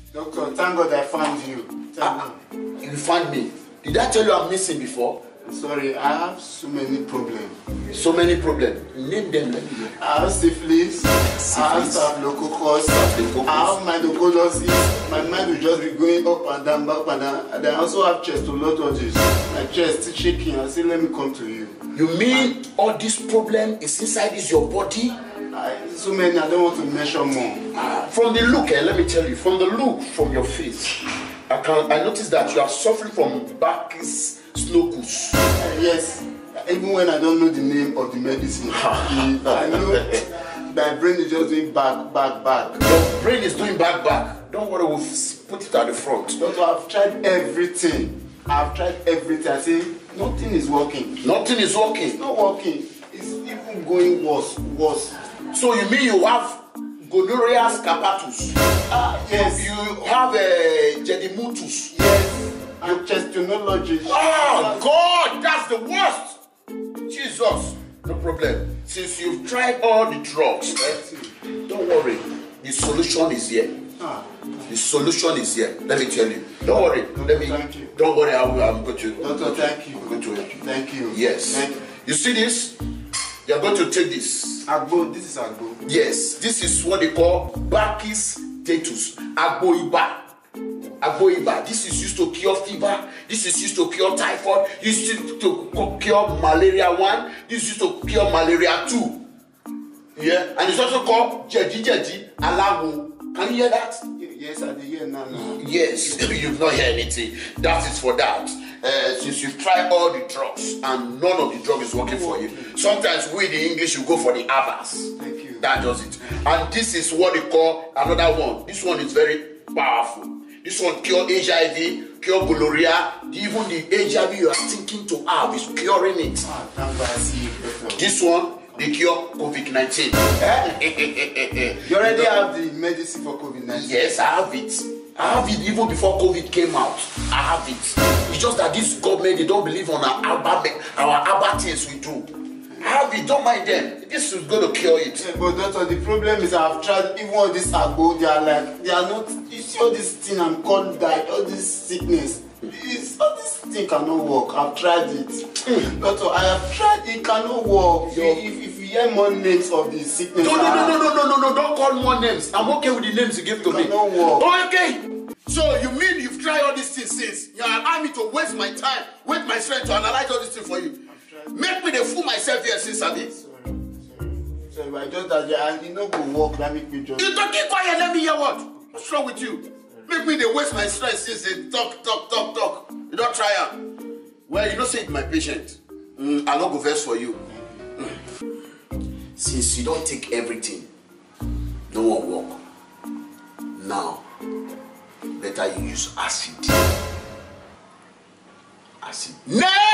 Doctor, thank God I found you. You found me. Did I tell you I'm missing before? Sorry, I have so many problems. So many problems. Name them. Let me know. I have syphilis. I have staphylococcus. I have myoclonus. My mind will just be going up and down, back and down. And I also have chestolothosis. My chest is shaking. I say, let me come to you. You mean all this problem is inside your body? So many, I don't want to mention more. From the look, let me tell you, from the look from your face, I noticed that you are suffering from Bacchus Slokus. Yes, even when I don't know the name of the medicine, I know my brain is just doing back. Your brain is doing back. Don't worry, we'll put it at the front. Doctor, I've tried everything. I say, nothing is working. Nothing is working? It's not working. It's even going worse. So you mean you have gonorrhea scapatus? Yes. You have jedimutus? Yes. I'm chestonologist. Oh God, that's the worst. Jesus, no problem. Since you've tried all the drugs, don't worry. The solution is here. The solution is here. Let me tell you. Don't worry. Thank you. Don't worry. I'm going to. Doctor, thank you. I'm going to help you. Thank you. Yes. Thank you. You see this? You're going to take this. Agbo. This is Agbo. Yes. This is what they call Bacchus status. Agboiba. This is used to cure fever. This is used to cure typhoid. This is used to cure malaria 1. This is used to cure malaria 2. Yeah. And it's also called Jeji Alawo. Can you hear that? Yes, I did hear now. Yes, you've not heard anything. That is for that. Since you've tried all the drugs and none of the drug is working for you, sometimes we in English you go for the others. Thank you. That does it. And this is what they call another one. This one is very powerful. This one cure HIV, cure gonorrhea. Even the HIV you are thinking to have is curing it. This one, they cure COVID-19. You already have the medicine for COVID-19? Yes, I have it. I have it even before COVID came out. I have it. It's just that this government, they don't believe on our Abba things we do. I have it, don't mind them. This is going to cure it. Yeah, but doctor, the problem is I've tried even all this Agbo, they are not, you see all this thing I'm called that, all this sickness. All this thing cannot work. I've tried it. Doctor, I have tried it, cannot work. If you hear more names of the sickness. No, don't call more names. I'm okay with the names you give to me. Cannot work. Okay. So you mean you've tried all these things since you allow me to waste my time, waste my strength to analyze all these things for you? Make me the fool myself here since I did. Sorry, I just that you know go work, that make me just. You don't keep quiet, let me hear what? What's wrong with you? Make me the waste my strength since they talk. You don't try it. Well, you don't say it's my patient. I'll not go verse for you. Since you don't take everything, no one walk. Now, better you use acid. No!